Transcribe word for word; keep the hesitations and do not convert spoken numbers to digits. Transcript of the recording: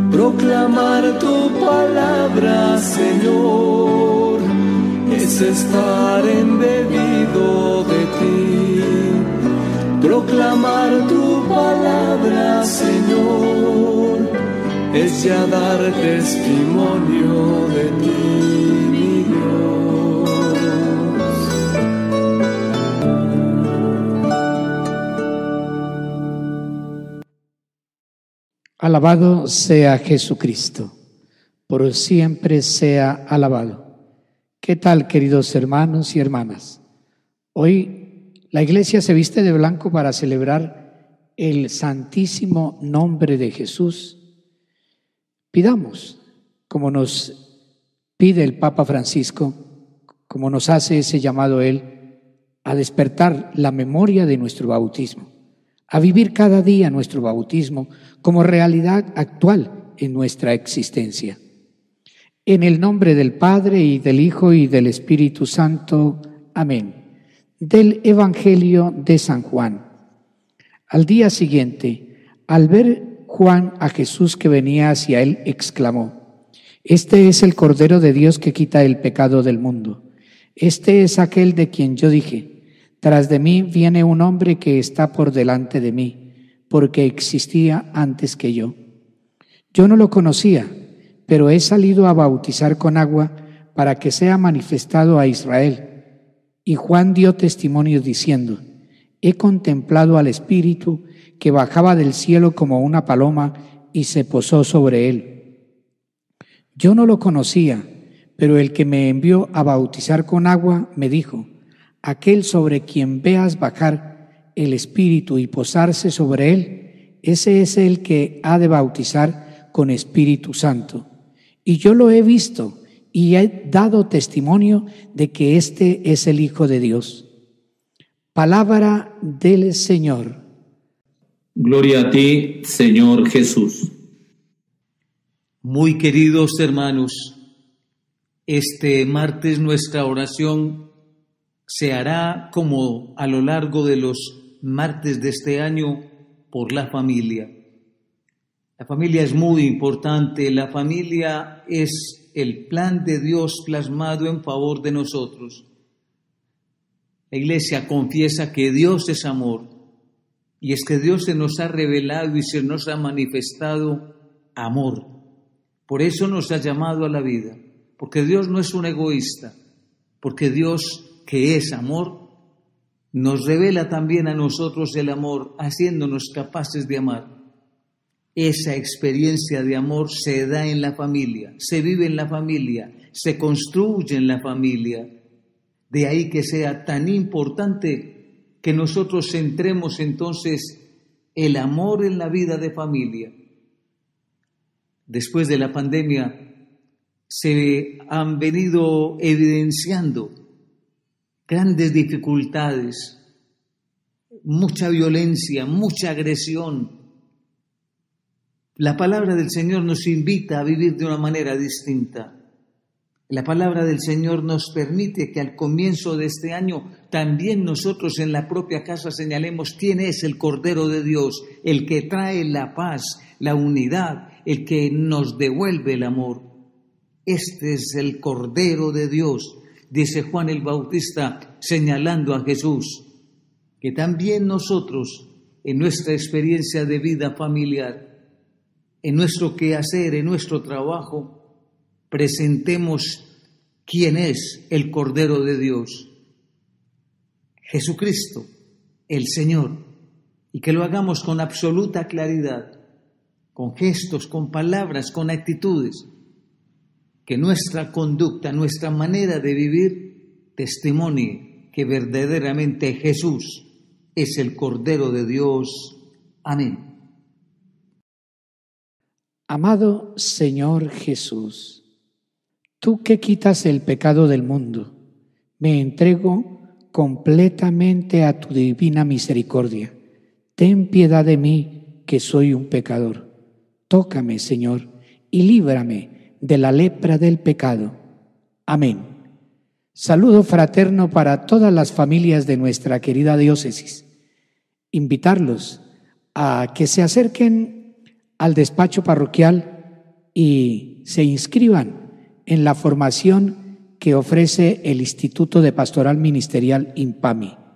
Proclamar tu palabra, Señor, es estar embebido de ti. Proclamar tu palabra, Señor, es ya dar testimonio de ti, mi Dios. Alabado sea Jesucristo, por siempre sea alabado. ¿Qué tal, queridos hermanos y hermanas? Hoy la iglesia se viste de blanco para celebrar el santísimo nombre de Jesús. Pidamos, como nos pide el Papa Francisco, como nos hace ese llamado él, a despertar la memoria de nuestro bautismo, a vivir cada día nuestro bautismo como realidad actual en nuestra existencia. En el nombre del Padre, y del Hijo, y del Espíritu Santo. Amén. Del Evangelio de San Juan. Al día siguiente, al ver Juan a Jesús que venía hacia él, exclamó: Este es el Cordero de Dios que quita el pecado del mundo. Este es aquel de quien yo dije: Tras de mí viene un hombre que está por delante de mí, porque existía antes que yo. Yo no lo conocía, pero he salido a bautizar con agua para que sea manifestado a Israel. Y Juan dio testimonio diciendo: He contemplado al Espíritu que bajaba del cielo como una paloma y se posó sobre él. Yo no lo conocía, pero el que me envió a bautizar con agua me dijo: Aquel sobre quien veas bajar el Espíritu y posarse sobre él, ese es el que ha de bautizar con Espíritu Santo. Y yo lo he visto y he dado testimonio de que este es el Hijo de Dios. Palabra del Señor. Gloria a ti, Señor Jesús. Muy queridos hermanos, este martes nuestra oración se hará, como a lo largo de los martes de este año, por la familia. La familia es muy importante. La familia es el plan de Dios plasmado en favor de nosotros. La Iglesia confiesa que Dios es amor, y es que Dios se nos ha revelado y se nos ha manifestado amor. Por eso nos ha llamado a la vida, porque Dios no es un egoísta, porque Dios, que es amor, nos revela también a nosotros el amor, haciéndonos capaces de amar. Esa experiencia de amor se da en la familia, se vive en la familia, se construye en la familia. De ahí que sea tan importante que nosotros centremos entonces el amor en la vida de familia. Después de la pandemia se han venido evidenciando grandes dificultades, mucha violencia, mucha agresión. La palabra del Señor nos invita a vivir de una manera distinta. La palabra del Señor nos permite que al comienzo de este año también nosotros en la propia casa señalemos quién es el Cordero de Dios, el que trae la paz, la unidad, el que nos devuelve el amor. Este es el Cordero de Dios, dice Juan el Bautista, señalando a Jesús, que también nosotros, en nuestra experiencia de vida familiar, en nuestro quehacer, en nuestro trabajo, presentemos quién es el Cordero de Dios, Jesucristo, el Señor, y que lo hagamos con absoluta claridad, con gestos, con palabras, con actitudes, que nuestra conducta, nuestra manera de vivir testimonie que verdaderamente Jesús es el Cordero de Dios. Amén. Amado Señor Jesús, tú que quitas el pecado del mundo, me entrego completamente a tu divina misericordia. Ten piedad de mí, que soy un pecador. Tócame, Señor, y líbrame de la lepra del pecado. Amén. Saludo fraterno para todas las familias de nuestra querida diócesis. Invitarlos a que se acerquen al despacho parroquial y se inscriban en la formación que ofrece el Instituto de Pastoral Ministerial IMPAMI.